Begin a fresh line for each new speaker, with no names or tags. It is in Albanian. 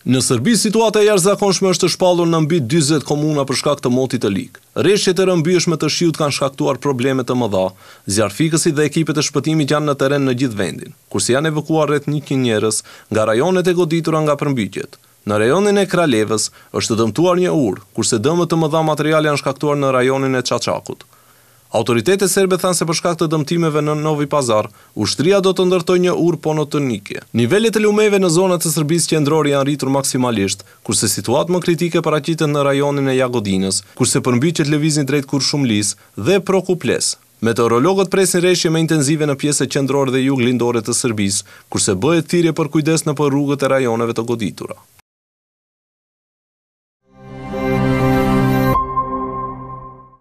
Në Serbi, situata e jashtëzakonshme është shpallur në mbi 40 komuna për shkak të motit të lig. Rreshtet e rrëmbyeshme të shiut kanë shkaktuar probleme të mëdha. Zjarfikësit dhe ekipet e shpëtimit janë në terren në gjithë vendin, kurse janë evakuuar rreth 100 njerëz nga rajonet e goditura nga përmbytjet. Në rajonin e Kralevës është dëmtuar një urë, kurse dëmët të mëdha materiale janë shkaktuar në rajonin e Çaçakut. Autoritetet serbe thanë se për shkak të dëmtimeve në Novi Pazar, ushtria do të ndërtojë një urë ponotonike. Nivelet e lumeve në zonat e Serbisë qendrore janë rritur maksimalisht, kurse situatë më kritike paraqitet në rajonin e Jagodinës, kurse përmbytjet lëvizin drejt Kurshumlis dhe Prokuples. Meteorologët presin rreshje më intensive në pjesët qendrore dhe juglindore të Serbisë, kurse bëhet thirrje për kujdes nëpër rrugët e rajoneve të goditura.